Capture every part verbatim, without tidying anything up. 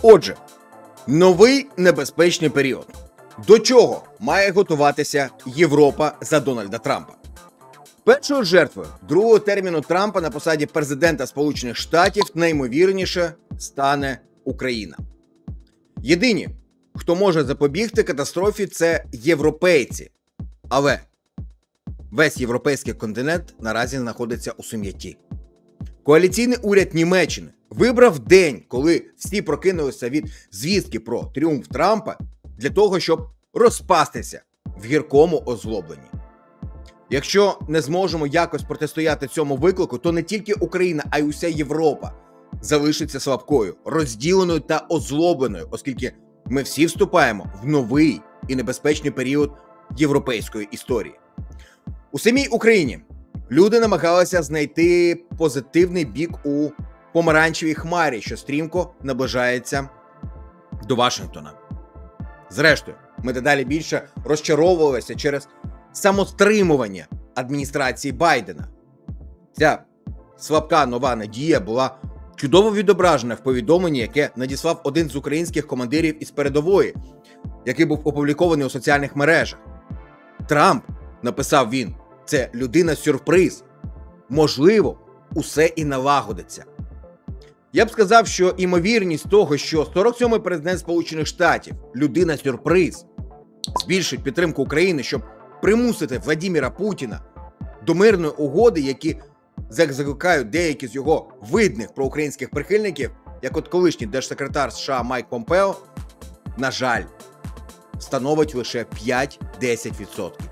Отже, новий небезпечний період. До чого має готуватися Європа за Дональда Трампа? Першою жертвою другого терміну Трампа на посаді президента Сполучених Штатів найімовірніше стане Україна. Єдині, хто може запобігти катастрофі, це європейці. Але весь європейський континент наразі знаходиться у сум'ятті. Коаліційний уряд Німеччини вибрав день, коли всі прокинулися від звістки про тріумф Трампа, для того, щоб розпастися в гіркому озлобленні. Якщо не зможемо якось протистояти цьому виклику, то не тільки Україна, а й уся Європа залишиться слабкою, розділеною та озлобленою, оскільки ми всі вступаємо в новий і небезпечний період європейської історії. У самій Україні люди намагалися знайти позитивний бік у помаранчевій хмарі, що стрімко наближається до Вашингтона. Зрештою, ми дедалі більше розчаровувалися через самостримування адміністрації Байдена. Ця слабка нова надія була чудово відображена в повідомленні, яке надіслав один з українських командирів із передової, який був опублікований у соціальних мережах. Трамп, написав він, це людина-сюрприз. Можливо, усе і налагодиться. Я б сказав, що імовірність того, що сорок сьомий президент Сполучених Штатів, людина-сюрприз, збільшить підтримку України, щоб примусити Владимира Путіна до мирної угоди, які закликають деякі з його видних проукраїнських прихильників, як от колишній держсекретар США Майк Помпео, на жаль, становить лише п'ять-десять відсотків.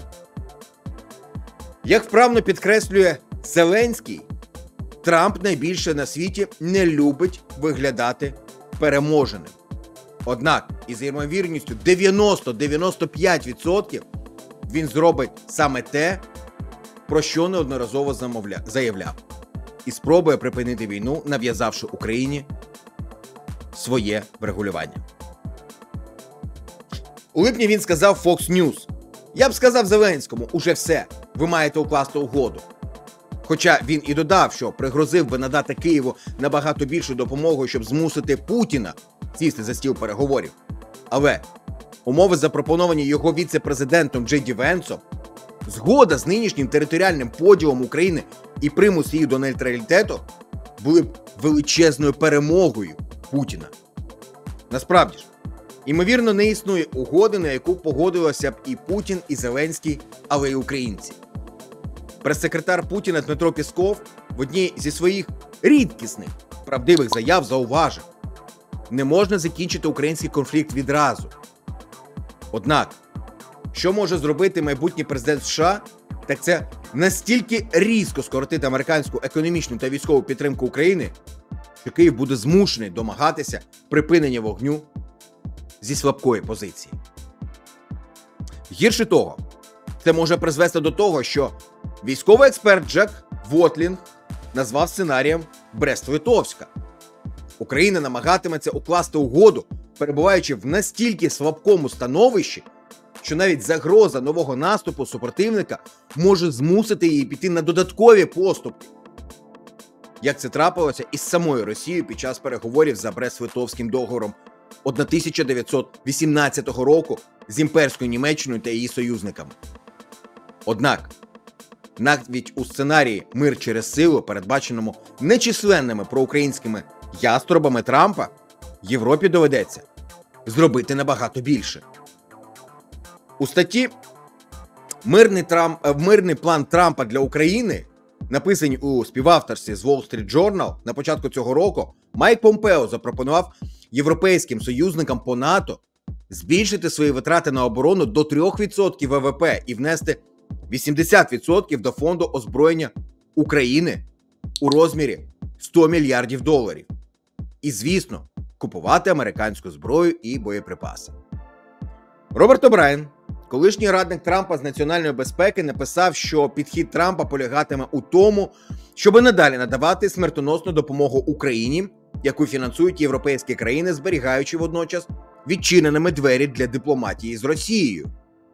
Як вправно підкреслює Зеленський, Трамп найбільше на світі не любить виглядати переможеним. Однак, із ймовірністю дев'яносто - дев'яносто п'ять відсотків він зробить саме те, про що неодноразово заявляв, і спробує припинити війну, нав'язавши Україні своє врегулювання. У липні він сказав Fox News: «Я б сказав Зеленському, уже все, ви маєте укласти угоду». Хоча він і додав, що пригрозив би надати Києву набагато більшу допомогу, щоб змусити Путіна сісти за стіл переговорів. Але умови, запропоновані його віце-президентом Джей Ді Венсом, згода з нинішнім територіальним поділом України і примус її до нейтралітету були б величезною перемогою Путіна. Насправді ж, ймовірно, не існує угоди, на яку погодилися б і Путін, і Зеленський, але й українці. Прес-секретар Путіна Дмитро Пєсков в одній зі своїх рідкісних правдивих заяв зауважив: не можна закінчити український конфлікт відразу. Однак, що може зробити майбутній президент США, так це настільки різко скоротити американську економічну та військову підтримку України, що Київ буде змушений домагатися припинення вогню зі слабкої позиції. Гірше того, це може призвести до того, що військовий експерт Джек Вотлінг назвав сценарієм Брест-Литовська. Україна намагатиметься укласти угоду, перебуваючи в настільки слабкому становищі, що навіть загроза нового наступу супротивника може змусити її піти на додаткові поступки. Як це трапилося із самою Росією під час переговорів за Брест-Литовським договором тисяча дев'ятсот вісімнадцятого року з імперською Німеччиною та її союзниками. Однак, навіть у сценарії «Мир через силу», передбаченому нечисленними проукраїнськими яструбами Трампа, Європі доведеться зробити набагато більше. У статті «Мирний, Трамп, мирний план Трампа для України», написані у співавторстві з Wall Street Journal на початку цього року, Майк Помпео запропонував європейським союзникам по НАТО збільшити свої витрати на оборону до трьох відсотків Ве Ве Пе і внести вісімдесят відсотків до фонду озброєння України у розмірі сто мільярдів доларів. І, звісно, купувати американську зброю і боєприпаси. Роберт О'Брайен, колишній радник Трампа з національної безпеки, написав, що підхід Трампа полягатиме у тому, щоб надалі надавати смертоносну допомогу Україні, яку фінансують європейські країни, зберігаючи водночас відчиненими двері для дипломатії з Росією.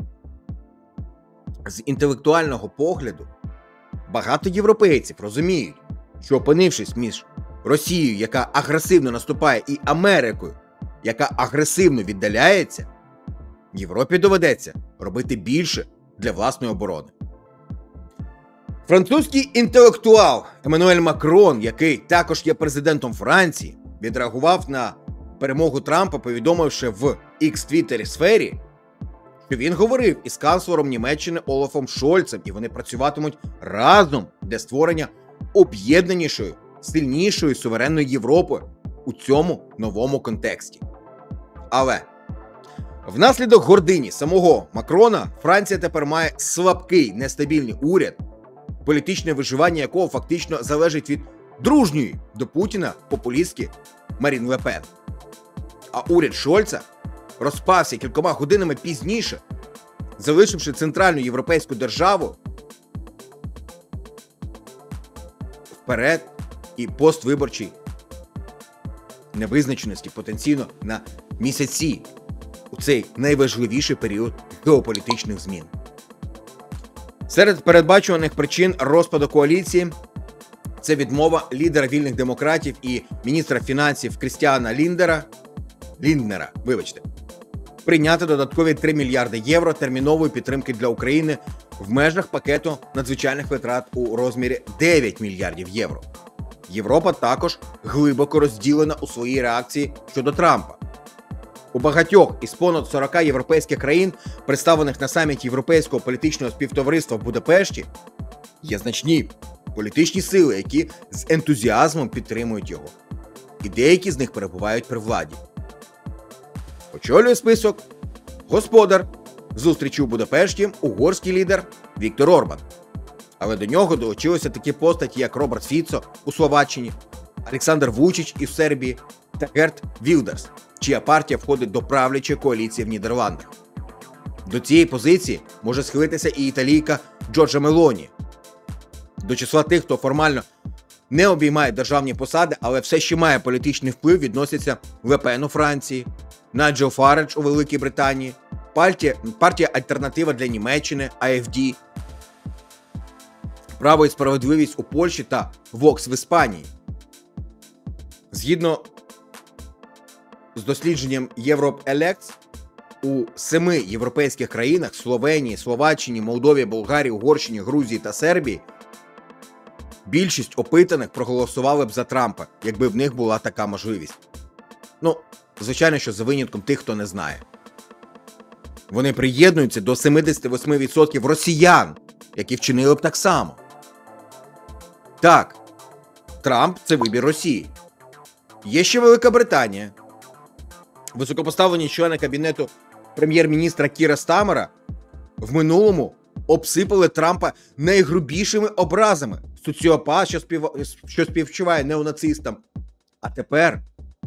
З інтелектуального погляду, багато європейців розуміють, що опинившись між Росією, яка агресивно наступає, і Америкою, яка агресивно віддаляється, Європі доведеться робити більше для власної оборони. Французький інтелектуал Еммануель Макрон, який також є президентом Франції, відреагував на перемогу Трампа, повідомивши в X-Twitter сфері, що він говорив із канцлером Німеччини Олафом Шольцем, і вони працюватимуть разом для створення об'єднанішої, сильнішої суверенної Європи у цьому новому контексті. Але внаслідок гордині самого Макрона Франція тепер має слабкий, нестабільний уряд, політичне виживання якого фактично залежить від дружньої до Путіна популістки Марін Ле Пен. А уряд Шольца розпався кількома годинами пізніше, залишивши центральну європейську державу вперед і поствиборчій невизначеності потенційно на місяці у цей найважливіший період геополітичних змін. Серед передбачуваних причин розпаду коаліції це відмова лідера вільних демократів і міністра фінансів Крістіана Ліндера, Лінднера, вибачте, прийняти додаткові три мільярди євро термінової підтримки для України в межах пакету надзвичайних витрат у розмірі дев'ять мільярдів євро. Європа також глибоко розділена у своїй реакції щодо Трампа. У багатьох із понад сорока європейських країн, представлених на саміті Європейського політичного співтовариства в Будапешті, є значні політичні сили, які з ентузіазмом підтримують його. І деякі з них перебувають при владі. Очолює список господар зустрічі у Будапешті угорський лідер Віктор Орбан. Але до нього долучилися такі постаті, як Роберт Фіцо у Словаччині, Олександр Вучич із Сербії та Герт Вілдерс, чия партія входить до правлячої коаліції в Нідерландах. До цієї позиції може схилитися і італійка Джорджа Мелоні. До числа тих, хто формально не обіймає державні посади, але все ще має політичний вплив, відносяться Ле Пен у Франції, Найджел Фарадж у Великій Британії, партія, партія Альтернатива для Німеччини, А Ф Д, Право і справедливість у Польщі та Вокс в Іспанії. Згідно з дослідженням Europe Elects, у семи європейських країнах – Словенії, Словаччині, Молдові, Болгарії, Угорщині, Грузії та Сербії – більшість опитаних проголосували б за Трампа, якби в них була така можливість. Ну, звичайно, що за винятком тих, хто не знає. Вони приєднуються до сімдесят вісім відсотків росіян, які вчинили б так само. Так, Трамп – це вибір Росії. Є ще Велика Британія. Високопоставлені члени кабінету прем'єр-міністра Кіра Стармера в минулому обсипали Трампа найгрубішими образами. Соціопат, що, спів... що співчуває неонацистам. А тепер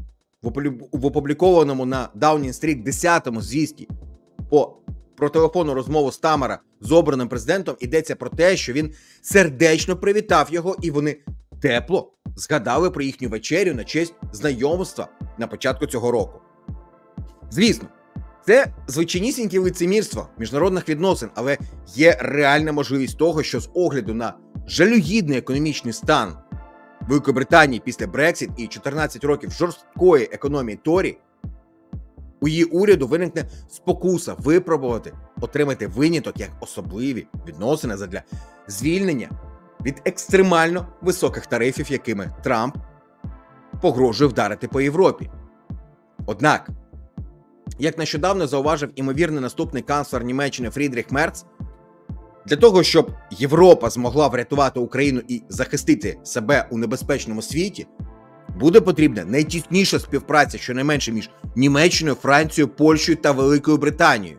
в опублікованому на Даунінг-стріт десятому звісті по про телефонну розмову Стармера з обраним президентом йдеться про те, що він сердечно привітав його, і вони тепло згадали про їхню вечерю на честь знайомства на початку цього року. Звісно, це звичайнісіньке лицемірство міжнародних відносин, але є реальна можливість того, що з огляду на жалюгідний економічний стан Великої Британії після Брексіт і чотирнадцять років жорсткої економії Торі, у її уряду виникне спокуса випробувати, отримати виняток як особливі відносини задля звільнення від екстремально високих тарифів, якими Трамп погрожує вдарити по Європі. Однак, як нещодавно зауважив імовірний наступний канцлер Німеччини Фрідріх Мерц, для того, щоб Європа змогла врятувати Україну і захистити себе у небезпечному світі, буде потрібна найтісніша співпраця щонайменше між Німеччиною, Францією, Польщею та Великою Британією.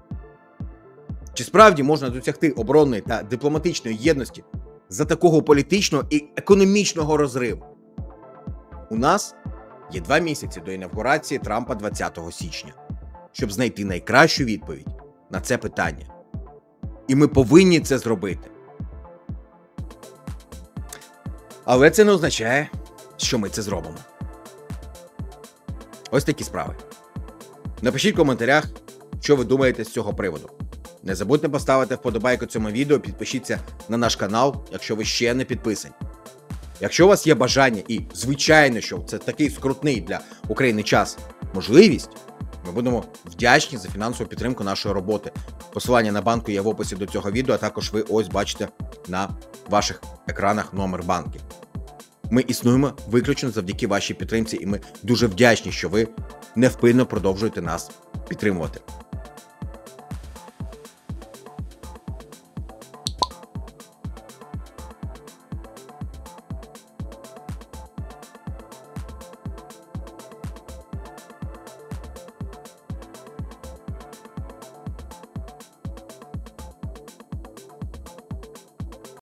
Чи справді можна досягти оборонної та дипломатичної єдності за такого політичного і економічного розриву? У нас є два місяці до інавгурації Трампа двадцятого січня, щоб знайти найкращу відповідь на це питання. І ми повинні це зробити. Але це не означає, що ми це зробимо. Ось такі справи. Напишіть в коментарях, що ви думаєте з цього приводу. Не забудьте поставити вподобайку цьому відео, підпишіться на наш канал, якщо ви ще не підписані. Якщо у вас є бажання і, звичайно, що це такий скрутний для України час, можливість, ми будемо вдячні за фінансову підтримку нашої роботи. Посилання на банку є в описі до цього відео, а також ви ось бачите на ваших екранах номер банки. Ми існуємо виключно завдяки вашій підтримці, і ми дуже вдячні, що ви невпинно продовжуєте нас підтримувати.